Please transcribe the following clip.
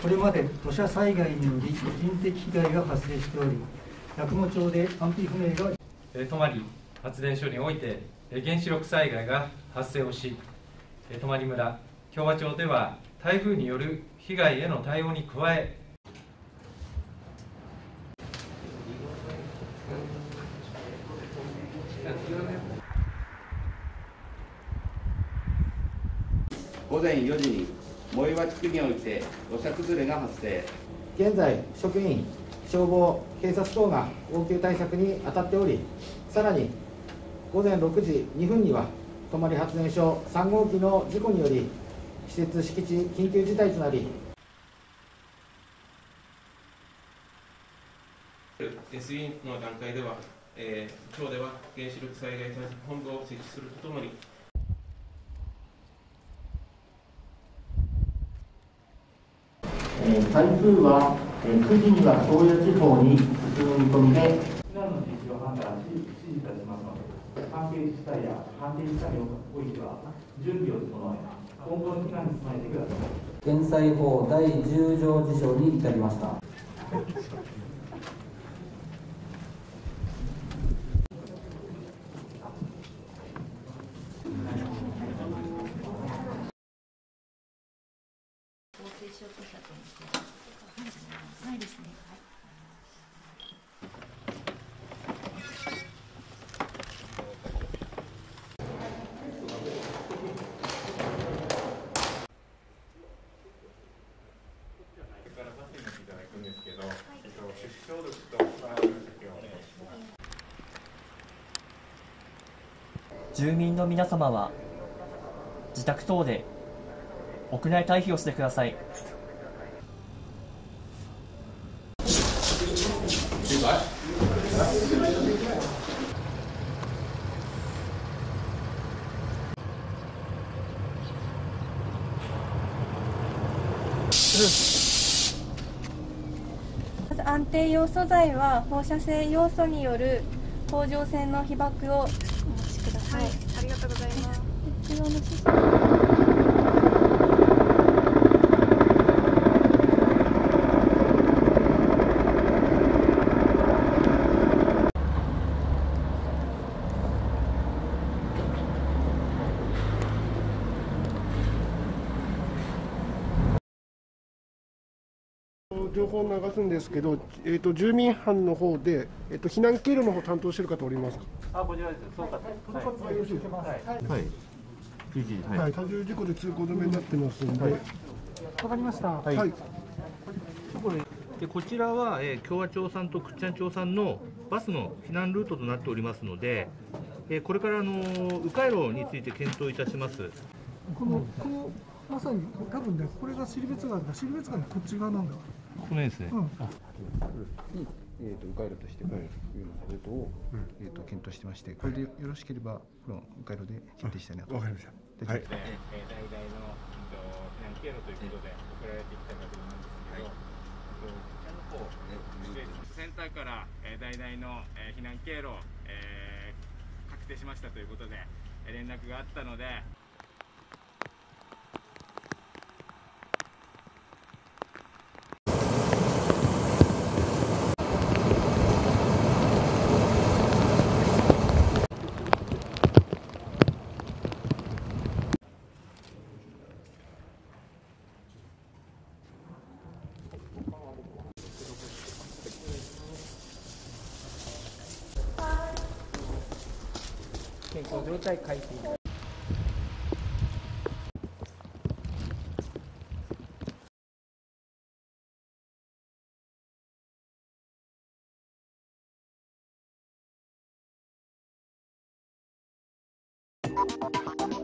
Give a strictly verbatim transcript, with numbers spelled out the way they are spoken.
これまで土砂災害により人的被害が発生しており、八雲町で安否不明が泊発電所において原子力災害が発生をし、泊村、共和町では台風による被害への対応に加え、 ごぜんよじに藻岩地区において土砂崩れが発生。 現在、職員、消防、警察等が応急対策に当たっており、さらにごぜんろくじにふんには泊発電所さんごうきの事故により施設敷地緊急事態となり、 エスイー の段階では、えー、町では原子力災害対策本部を設置するとともに、 台風はくじには宗谷地方に進む見込みで、避難の実施を判断し、指示いたしますので、関係自治体や関係自治体においては、準備を整え、今後の避難に備えてください。 減災法だいじゅう条事象に至りました。 ないですね。 住民の皆様は自宅等で屋内退避をしてください。 まず安定要素材は放射性要素による甲状腺の被曝をお持ちください。はい、ありがとうございます。必要な指示。 情報を流すんですけど、えー、と住民班の方で、えー、と避難経路の方担当している方おりますか。 あ、こちらです。そうか。はい。よろしいですか。はい。 はい。はい。多重事故で通行止めになってますので。わ、かりました。はい。はい、 でこちらは、えー、共和町さんと倶知安町さんのバスの避難ルートとなっておりますので、えー、これからあの迂回路について検討いたします。 このこのまさに多分ね、これが尻別川だ。尻別川のこっち側なんだ。 この辺ですね。うん、 えーと迂回路としてこういうルートを、うん、えーと検討してまして、これでよろしければこの迂回路で決定したいなと。わかりました。はい。えー、代々の避難経路ということで送られてきたかと思うんですけど、こちらの方、 センターから代々の避難経路、えー、確定しましたということで連絡があったので。 健康状態改善。 you